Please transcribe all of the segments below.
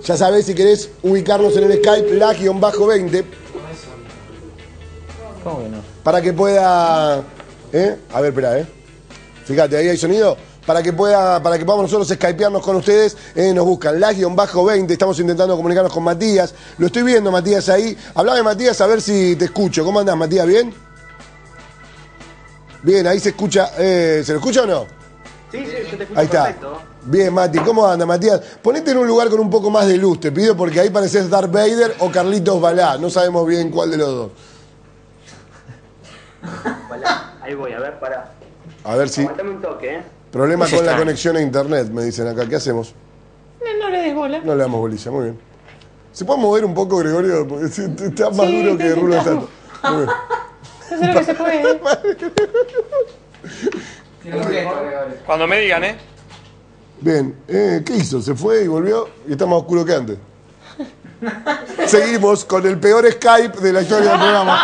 Ya sabés, si querés ubicarnos en el Skype, la-20. ¿Cómo que no? Para que pueda... A ver, espera, Fíjate, ahí hay sonido. Para que podamos nosotros skypearnos con ustedes, nos buscan la-20. Estamos intentando comunicarnos con Matías. Lo estoy viendo, Matías, ahí. Hablame, Matías, a ver si te escucho. ¿Cómo andás, Matías? ¿Bien? Bien, ahí se escucha. ¿Se lo escucha o no? Sí, yo te escucho ahí está. perfecto. Bien, Mati, ¿cómo anda, Matías? Ponete en un lugar con un poco más de luz, te pido, porque ahí pareces Darth Vader o Carlitos Balá. No sabemos bien cuál de los dos. Ahí voy, a ver, pará. A ver si... Aguantame un toque, Problema con la conexión a internet, me dicen acá. ¿Qué hacemos? No le des bola. No le damos bolilla, muy bien. ¿Se puede mover un poco, Gregorio? Porque está más duro que Rulo Santo. Muy bien. Eso es lo que se puede. Cuando me digan, Bien, ¿qué hizo? ¿Se fue y volvió? Y está más oscuro que antes. Seguimos con el peor Skype de la historia del programa.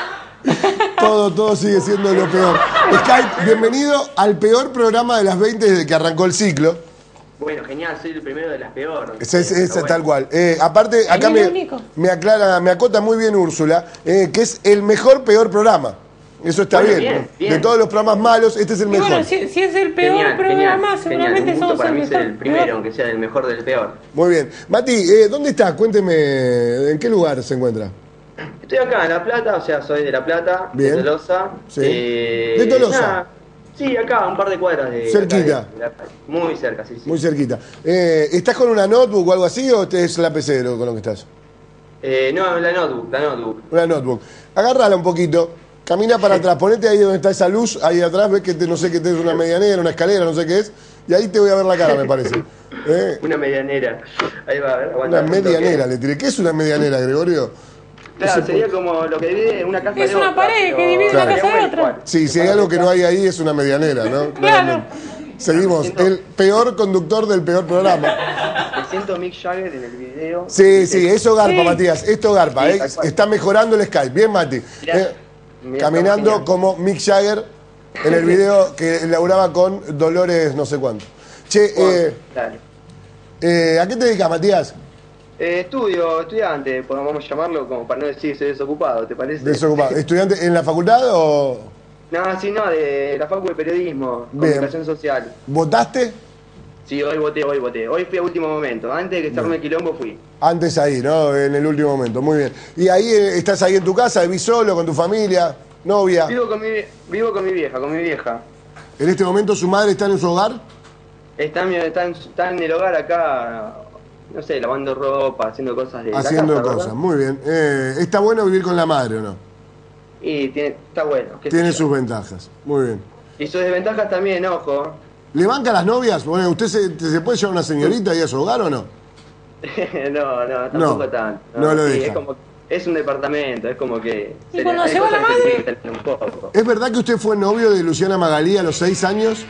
Todo sigue siendo lo peor. Skype, bienvenido al peor programa de las 20 desde que arrancó el ciclo. Bueno, genial, soy el primero de las peores. Es tal cual. Aparte, acá me acota muy bien Úrsula, que es el mejor peor programa. Eso está bien. De todos los programas malos, este es el mejor. Bueno, si es el peor programa, seguramente somos para el mí mejor. ser el primero, aunque sea el mejor del peor. Muy bien. Mati, ¿dónde está? Cuénteme, ¿en qué lugar se encuentra? Estoy acá en La Plata, o sea, soy de La Plata, bien. de Tolosa. Sí. ¿De Tolosa? Nada, sí, acá, un par de cuadras de... ¿Cerquita? Muy cerca, sí. Muy cerquita. ¿Estás con una notebook o algo así o es la PC con lo que estás? No, la notebook. Una notebook. Agárrala un poquito, camina para atrás, ponete ahí donde está esa luz, ahí atrás, ves que no sé qué es una medianera, una escalera, no sé qué es, y ahí te voy a ver la cara, me parece. Una medianera. Ahí va, a ver, aguanta. Una medianera, le tiré. ¿Qué es una medianera, Gregorio? Claro, sería como lo que divide una casa de otra. Es una pared que divide una casa de otra. Sí, si hay algo que no hay ahí es una medianera, ¿no? Claro. Seguimos. El peor conductor del peor programa. Me siento Mick Jagger en el video. Sí, eso garpa, Sí. Matías. Esto garpa. Sí, Está mejorando el Skype. Bien, Mati. Mirá, Caminando genial. como Mick Jagger en el video que laburaba con Dolores no sé cuánto. Che, Dale. ¿a qué te dedicas, Matías? Estudiante, podemos llamarlo como para no decir soy desocupado, ¿te parece? Desocupado. ¿Estudiante en la facultad o...? No, de la Facultad de Periodismo, Bien. Comunicación Social. ¿Votaste? Sí, hoy voté. Hoy fui a último momento, antes de que se arme el quilombo fui. Antes ahí, ¿no? En el último momento. Muy bien. ¿Y ahí estás ahí en tu casa? ¿Vivís solo, con tu familia, novia? Vivo con mi vieja. ¿En este momento su madre está en su hogar? Está en el hogar acá, no sé, lavando ropa, haciendo cosas de Haciendo la casa, cosas, ¿verdad? muy bien. ¿Está bueno vivir con la madre o no? Y está bueno. qué sé Tiene yo. sus ventajas. Muy bien. Y sus desventajas también, ojo. ¿Le banca a las novias? Bueno, ¿usted se puede llevar una señorita ahí a su hogar o no? no, tampoco tanto. no lo Sí, deja. es un departamento, es como que... ¿Y cuando hay se va cosas la que se madre? tienen que tener un poco. ¿Es verdad que usted fue novio de Luciana Magalí a los 6 años?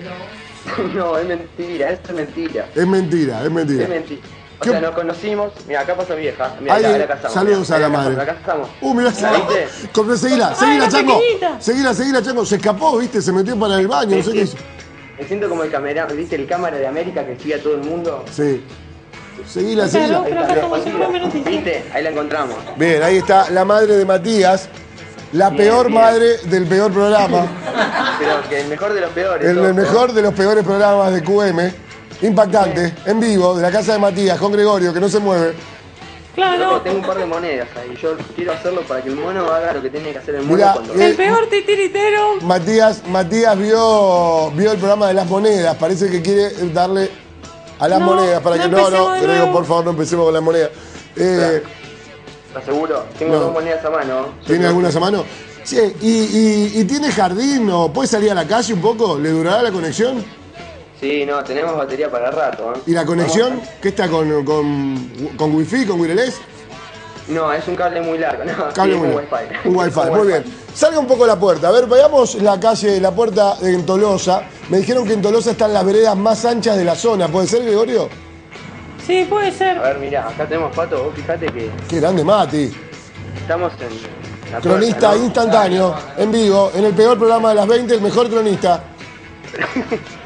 No, es mentira, esto es mentira. Es mentira, es mentira. Es mentira. O ¿Qué? sea, nos conocimos, mira, acá pasó vieja, mira, Ahí, la casamos. saludos mirá, a la la madre. casamos. Mirá, ¿La viste? seguila, la Chango. pequeñita. Seguila, Chango. Se escapó, ¿viste? Se metió para el baño, no sé qué hizo. Me siento como ¿viste el cámara de América que sigue a todo el mundo? Sí. Seguila. Claro, pero acá estamos en una noticia. ¿Viste? Ahí la encontramos. Bien, ahí está la madre de Matías, la Bien, peor bien. madre del peor programa, Pero que el mejor de los peores. el ojo. mejor de los peores programas de QM, impactante, en vivo, de la casa de Matías, con Gregorio, que no se mueve. Loco, Claro. tengo un par de monedas ahí. Yo quiero hacerlo para que el mono haga lo que tiene que hacer el mono Mirá, cuando... El peor titiritero. Matías vio el programa de las monedas, parece que quiere darle a las No, monedas, para no que no, empecemos de Grego, nuevo. por favor, no empecemos con las monedas. ¿Estás seguro? Tengo No. 2 monedas a mano. ¿Tiene algunas a mano? Che, ¿y tiene jardín o puede salir a la calle un poco? ¿Le durará la conexión? Sí, no, tenemos batería para rato. ¿eh? ¿Y la conexión? ¿Qué está con wifi, con wireless? No, es un cable muy largo. No, Cable sí, es muy un largo. wifi. Un wifi, Es muy bien. Salga un poco la puerta. A ver, veamos la calle, la puerta en Tolosa. Me dijeron que en Tolosa están las veredas más anchas de la zona. ¿Puede ser, Gregorio? Sí, puede ser. A ver, mirá, acá tenemos Pato, vos fijate que Qué grande, Mati. estamos en la Cronista puerta, ¿no? instantáneo, en vivo, en el peor programa de las 20, el mejor cronista.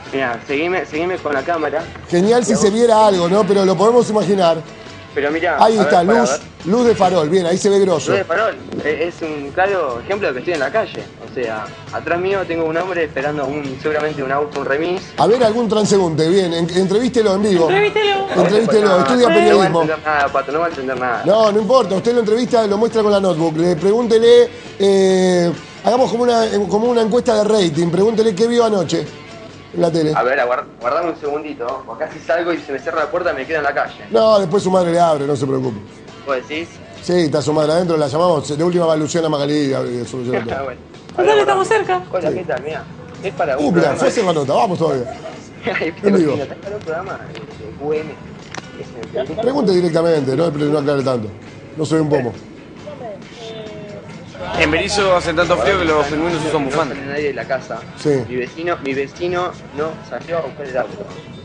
Mira, seguime con la cámara. Genial si se viera algo, ¿no? Pero lo podemos imaginar. Pero mira, Ahí está, luz de farol, bien, ahí se ve grosso. Luz de farol. Es un claro ejemplo de que estoy en la calle. O sea, atrás mío tengo un hombre esperando seguramente un auto, un remis. A ver, algún transeúnte, bien, entrevístelo en vivo. Entrevístelo. Estudia No va a periodismo. entender nada, Pato, no va a entender nada. No importa, usted lo entrevista, lo muestra con la notebook. Pregúntele, hagamos como una encuesta de rating, pregúntele qué vio anoche en la tele. A ver, guardame un segundito. O acá si salgo y se me cierra la puerta me quedo en la calle. No, después su madre le abre, no se preocupe. ¿Vos decís? Sí, está su madre adentro, la llamamos, de última va Luciana Magalí y soluciona todo. Bueno. Dale, estamos cerca. Hola, ¿qué tal? Mira, es para un Mirá, programa. fue a hacer la nota, vamos todavía. En vivo. Es para un programa de QM. Pregunte directamente, no aclare tanto. No soy un pomo. En Berizo hace tanto frío que los pingüinos usan No bufanda. sale nadie de la casa. Sí. Mi vecino no salió a buscar el auto.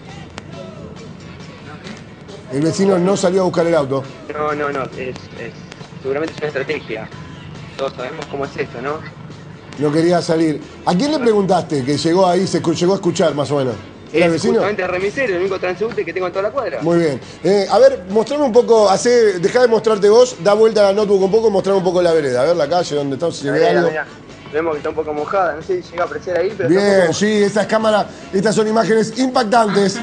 El vecino no salió a buscar el auto. No, seguramente es una estrategia. Todos sabemos cómo es esto, ¿no? No quería salir. ¿A quién le preguntaste que llegó ahí, llegó a escuchar más o menos? ¿Era el Es vecino? justamente el remisero, el único transeúnte que tengo en toda la cuadra. Muy bien. A ver, mostrame un poco, dejá de mostrarte vos, da vuelta a la notebook un poco, mostrame un poco la vereda. A ver la calle, donde está, si se ve algo. Mirá. Vemos que está un poco mojada, no sé si llega a apreciar ahí, pero está un Bien, poco sí, estas cámaras, estas son imágenes impactantes.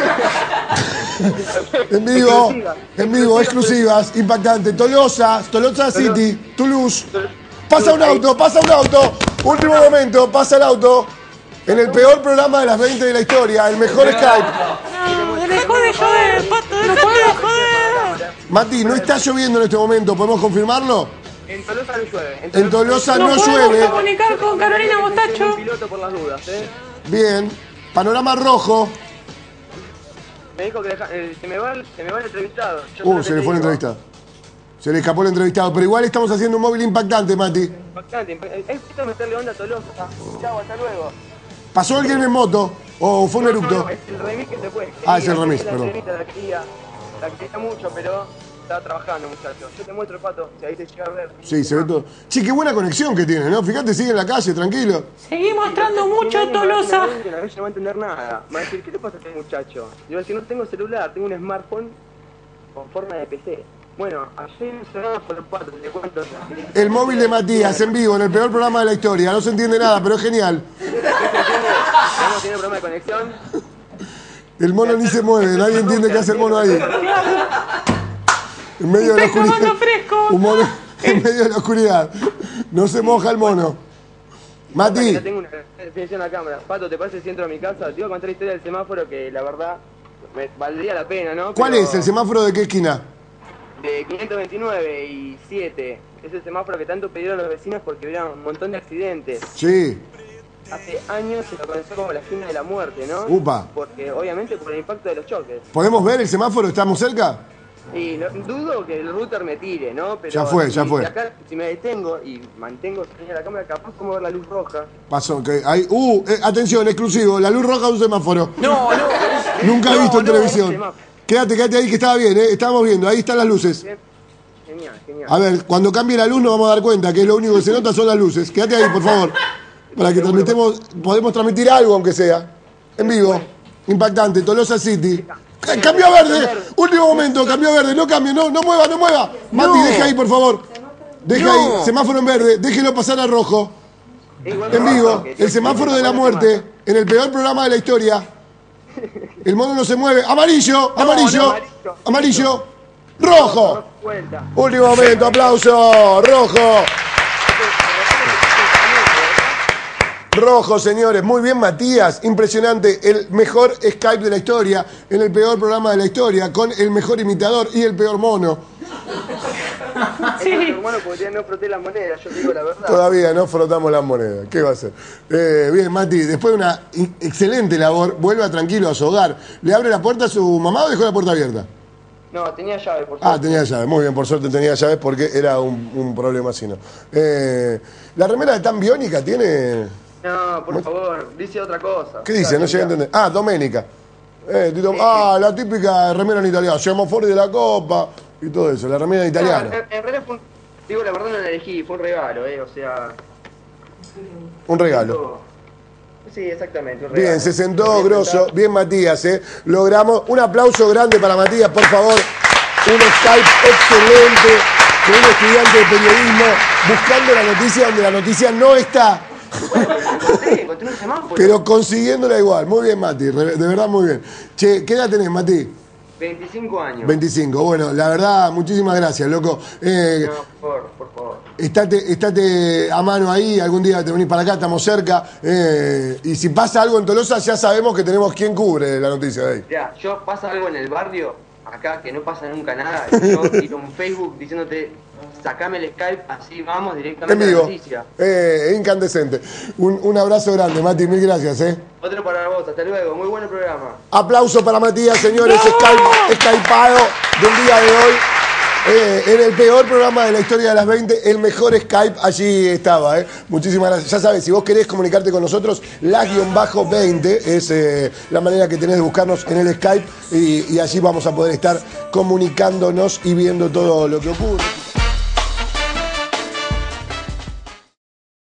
En vivo, exclusivas, impactantes. Tolosa City, Toulouse. Pasa un auto. Último momento, pasa el auto. En el peor programa de las 20 de la historia, el mejor Skype. No, dejó de joder, Pato, dejó de joder. Mati, no está lloviendo en este momento, ¿podemos confirmarlo? En Tolosa no llueve. En Tolosa no Nos podemos llueve. comunicar con Carolina Tengo Mostacho. un piloto por las dudas, Bien. Panorama rojo. Me dijo que se me va el entrevistado. Yo sé lo que Se le te fue la digo. entrevista. Se le escapó el entrevistado, pero igual estamos haciendo un móvil impactante, Mati. Impactante. Es esto meterle onda a Tolosa. Chau, hasta luego. ¿Pasó alguien en moto o fue un eructo? No, es el remis que se fue. Ah, es el remis, La perdón. señorita la quería mucho, pero estaba trabajando, muchacho. Yo te muestro, Pato, si ahí se llega a ver. Sí, se ve todo. Sí, qué buena conexión que tiene, ¿no? Fíjate, sigue en la calle, tranquilo. Seguí mostrando mucho Tolosa. A veces no va a entender nada. Me va a decir, ¿qué le pasa a este muchacho? Yo voy a decir, no tengo celular, tengo un smartphone con forma de PC. Bueno, ayer en semáforo, Pato, te cuento. El móvil de Matías en vivo, en el peor programa de la historia. No se entiende nada, pero es genial. Hemos tenido problema de conexión. El mono ni se mueve, nadie entiende qué hace el mono ahí. En medio de la Está tomando oscuridad. fresco. Un mono en medio de la oscuridad. No se moja el mono. Mati, Ya tengo una definición a la cámara. Pato, ¿te parece si entro a mi casa? Te iba a contar la historia del semáforo que la verdad me valdría la pena, ¿no? ¿cuál Pero es? ¿El semáforo de qué esquina? de 529 y 7. Es el semáforo que tanto pidieron los vecinos porque hubiera un montón de accidentes. Sí. Hace años se lo conoció como la esquina de la muerte, ¿no? Upa. Porque obviamente por el impacto de los choques. ¿Podemos ver el semáforo? ¿Estamos cerca? Y dudo que el router me tire, ¿no? Pero Ya fue. Si acá, si me detengo y mantengo señal la cámara, capaz como ver la luz roja. Pasó, que hay. Atención, exclusivo, la luz roja de un semáforo. No. Nunca he visto en televisión. semáforo. Quédate ahí que estaba bien, estábamos viendo, ahí están las luces. Genial. A ver, cuando cambie la luz nos vamos a dar cuenta que lo único que se nota son las luces. Quédate ahí, por favor. Para que podemos transmitir algo, aunque sea. En vivo. Impactante, Tolosa City. Cambió a verde. Último momento, cambió a verde. No cambie, no mueva. Mati, deja ahí, por favor. Deja ahí, semáforo en verde. Déjelo pasar a rojo. En vivo, el semáforo de la muerte, en el peor programa de la historia. El mono no se mueve. Amarillo. Rojo. Último momento, aplauso. Rojo, señores. Muy bien, Matías. Impresionante. El mejor Skype de la historia, en el peor programa de la historia, con el mejor imitador y el peor mono. Sí. Bueno, porque no froté la moneda, yo digo la verdad. Todavía no frotamos las monedas. ¿Qué va a hacer? Bien, Mati, después de una excelente labor, vuelva tranquilo a su hogar. ¿Le abre la puerta a su mamá o dejó la puerta abierta? No, tenía llave, por suerte. Tenía llaves. Muy bien, por suerte tenía llaves porque era un problema así, ¿no? ¿La remera de tan biónica tiene...? No, por favor, dice otra cosa. ¿Qué dice? No llegué a entender. Doménica. La típica remera en italiano. Semafori de la Copa y todo eso. La remera en italiano. En realidad fue la verdad no la elegí, fue un regalo, o sea... Un regalo. Sí, exactamente. Un Bien, regalo. se sentó Bien grosso. sentado. Bien, Matías, logramos. Un aplauso grande para Matías, por favor. Un Skype excelente con un estudiante de periodismo buscando la noticia donde la noticia no está, Encontré un semáforo. pero consiguiéndola igual. Muy bien, Mati, de verdad muy bien. Che, ¿qué edad tenés, Mati? 25 años. 25. Bueno, la verdad, muchísimas gracias, loco. No, por favor. Estate a mano ahí, algún día te venís para acá, estamos cerca. Y si pasa algo en Tolosa, ya sabemos que tenemos quien cubre la noticia de ahí. Mirá, yo pasa algo en el barrio, acá, que no pasa nunca nada, y yo tiro un Facebook diciéndote, sacame el Skype, así vamos En directamente a la vivo. noticia. Incandescente. Un abrazo grande, Mati, mil gracias, Otro para vos, hasta luego, muy buen programa. Aplauso para Matías, señores, Skypeado del día de hoy. En el peor programa de la historia de las 20, el mejor Skype allí estaba. Muchísimas gracias. Ya sabes, si vos querés comunicarte con nosotros, lag-20 es la manera que tenés de buscarnos en el Skype y allí vamos a poder estar comunicándonos y viendo todo lo que ocurre.